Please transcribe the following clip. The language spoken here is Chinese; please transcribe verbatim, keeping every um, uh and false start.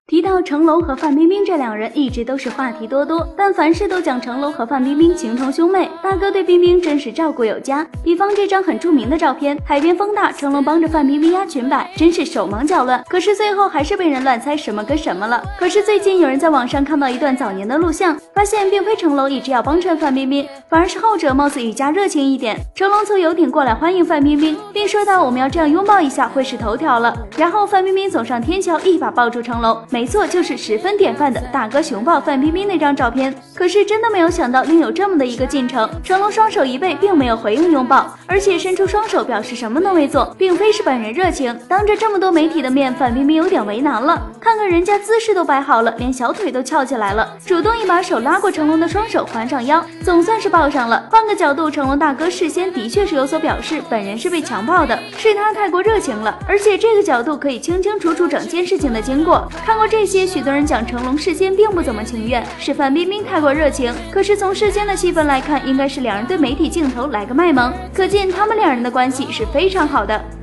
提到成龙和范冰冰这两人一直都是话题多多，但凡事都讲成龙和范冰冰情同兄妹，大哥对冰冰真是照顾有加。比方这张很著名的照片，海边风大，成龙帮着范冰冰压裙摆，真是手忙脚乱，可是最后还是被人乱猜什么跟什么了。可是最近有人在网上看到一段早年的录像，发现并非成龙一直要帮衬范冰冰，反而是后者貌似愈加热情一点。成龙从游艇过来欢迎范冰冰，并说道我们要这样拥抱一下会是头条了。然后范冰冰走上天桥，一把抱住成龙，没错，就是十分典范的大哥熊抱范冰冰那张照片。可是真的没有想到另有这么的一个进程，成龙双手一背，并没有回应拥抱，而且伸出双手表示什么都没做，并非是本人热情。当着这么多媒体的面，范冰冰有点为难了，看看人家姿势都摆好了，连小腿都翘起来了，主动一把手拉过成龙的双手，环上腰，总算是抱上了。换个角度，成龙大哥事先的确是有所表示，本人是被强暴的，是他太过热情了，而且这个角度可以清清楚楚整件事情的经过。看过这些，许多人讲成龙事先并不怎么情愿，是范冰冰太过热情。可是从事先的戏份来看，应该是两人对媒体镜头来个卖萌，可见他们两人的关系是非常好的。